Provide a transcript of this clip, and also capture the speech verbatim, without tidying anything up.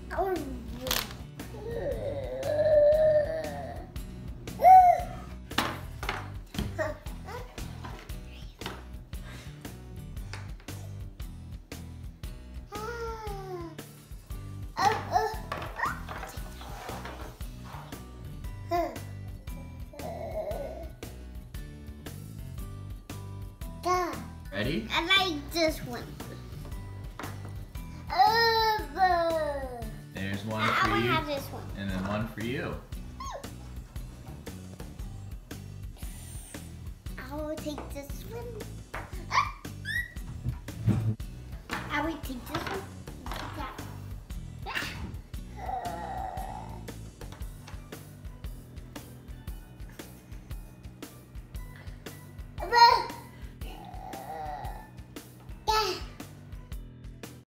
Oh. Ready? I like this one. Uh, There's one I for want to you, have this one. and then one for you. I will take this one. I will take this one.